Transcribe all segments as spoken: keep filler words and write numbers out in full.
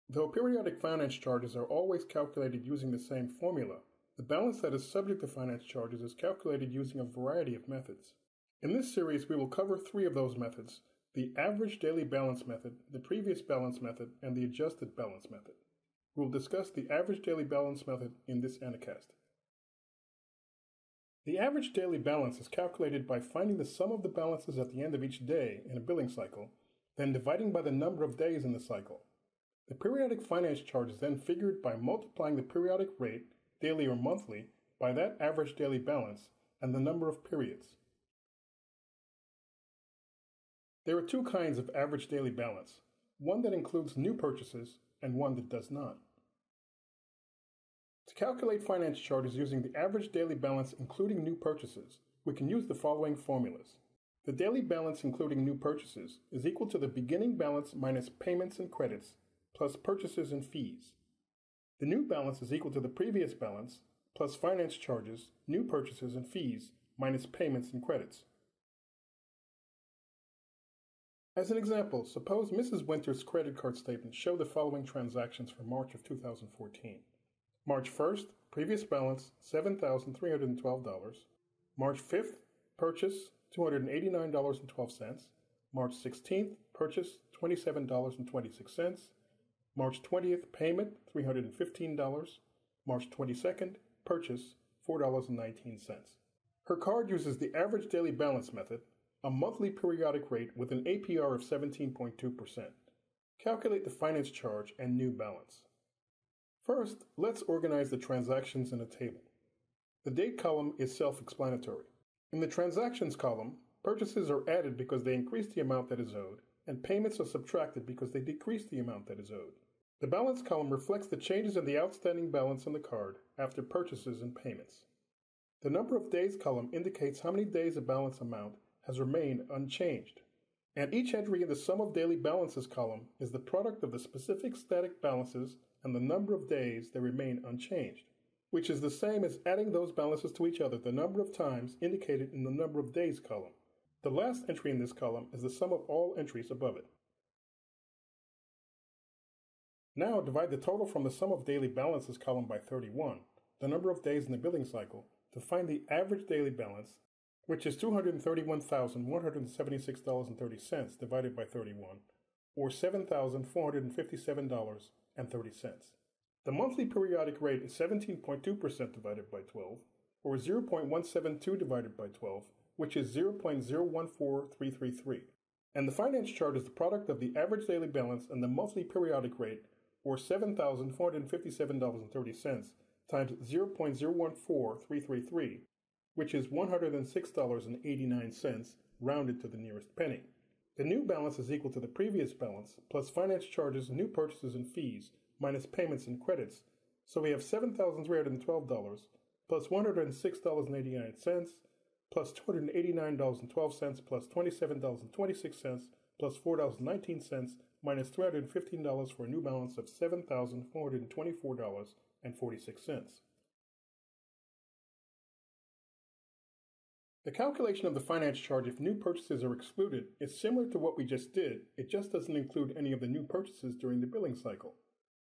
Though periodic finance charges are always calculated using the same formula, the balance that is subject to finance charges is calculated using a variety of methods. In this series, we will cover three of those methods: the average daily balance method, the previous balance method, and the adjusted balance method. We will discuss the average daily balance method in this anicast. The average daily balance is calculated by finding the sum of the balances at the end of each day in a billing cycle, then dividing by the number of days in the cycle. The periodic finance charge is then figured by multiplying the periodic rate, daily or monthly, by that average daily balance and the number of periods. There are two kinds of average daily balance, one that includes new purchases and one that does not. To calculate finance charges using the average daily balance including new purchases, we can use the following formulas. The daily balance including new purchases is equal to the beginning balance minus payments and credits plus purchases and fees. The new balance is equal to the previous balance plus finance charges, new purchases and fees minus payments and credits. As an example, suppose Missus Winter's credit card statement showed the following transactions for March of two thousand fourteen. March first, previous balance seven thousand three hundred twelve dollars. March fifth, purchase two hundred eighty-nine dollars and twelve cents. March sixteenth, purchase twenty-seven dollars and twenty-six cents. March twentieth, payment three hundred fifteen dollars. March twenty-second, purchase four dollars and nineteen cents. Her card uses the average daily balance method, a monthly periodic rate with an A P R of seventeen point two percent. Calculate the finance charge and new balance. First, let's organize the transactions in a table. The date column is self-explanatory. In the transactions column, purchases are added because they increase the amount that is owed, and payments are subtracted because they decrease the amount that is owed. The balance column reflects the changes in the outstanding balance on the card after purchases and payments. The number of days column indicates how many days a balance amount has remained unchanged, and each entry in the sum of daily balances column is the product of the specific static balances and the number of days they remain unchanged, which is the same as adding those balances to each other the number of times indicated in the number of days column. The last entry in this column is the sum of all entries above it. Now divide the total from the sum of daily balances column by thirty-one, the number of days in the billing cycle, to find the average daily balance, which is two hundred thirty-one thousand one hundred seventy-six dollars and thirty cents divided by thirty-one, or seven thousand four hundred fifty-seven dollars and thirty cents. The monthly periodic rate is seventeen point two percent divided by twelve, or zero point one seven two divided by twelve, which is zero point zero one four three three three. And the finance charge is the product of the average daily balance and the monthly periodic rate, or seven thousand four hundred fifty-seven dollars and thirty cents, times zero point zero one four three three three, which is one hundred six dollars and eighty-nine cents, rounded to the nearest penny. The new balance is equal to the previous balance, plus finance charges, new purchases and fees, minus payments and credits, so we have seven thousand three hundred twelve dollars, plus one hundred six dollars and eighty-nine cents, plus two hundred eighty-nine dollars and twelve cents, plus twenty-seven dollars and twenty-six cents, plus four dollars and nineteen cents, minus three hundred fifteen dollars for a new balance of seven thousand four hundred twenty-four dollars and forty-six cents. The calculation of the finance charge if new purchases are excluded is similar to what we just did, it just doesn't include any of the new purchases during the billing cycle.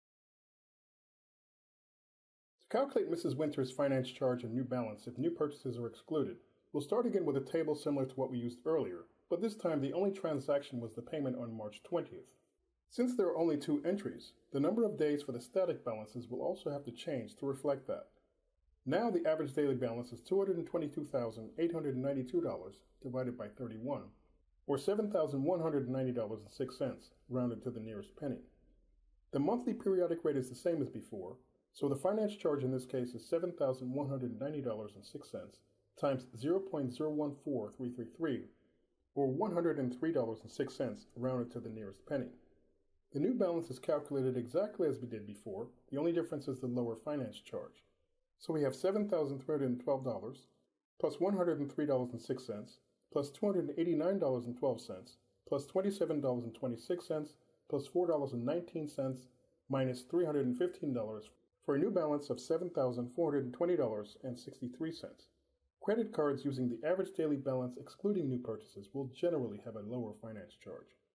To calculate Missus Winter's finance charge and new balance if new purchases are excluded, we'll start again with a table similar to what we used earlier, but this time the only transaction was the payment on March twentieth. Since there are only two entries, the number of days for the static balances will also have to change to reflect that. Now the average daily balance is two hundred twenty-two thousand eight hundred ninety-two dollars divided by thirty-one, or seven thousand one hundred ninety dollars and six cents, rounded to the nearest penny. The monthly periodic rate is the same as before, so the finance charge in this case is seven thousand one hundred ninety dollars and six cents times zero point zero one four three three three, or one hundred three dollars and six cents, rounded to the nearest penny. The new balance is calculated exactly as we did before, the only difference is the lower finance charge. So we have seven thousand three hundred twelve dollars plus one hundred three dollars and six cents plus two hundred eighty-nine dollars and twelve cents plus twenty-seven dollars and twenty-six cents plus four dollars and nineteen cents minus three hundred fifteen dollars for a new balance of seven thousand four hundred twenty dollars and sixty-three cents. Credit cards using the average daily balance excluding new purchases will generally have a lower finance charge.